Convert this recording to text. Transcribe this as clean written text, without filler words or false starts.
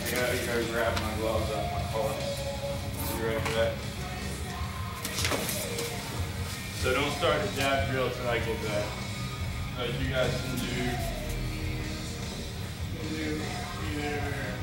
gotta grab my gloves off my car. You ready for that? So don't start the jab drill till I get back. You guys can do either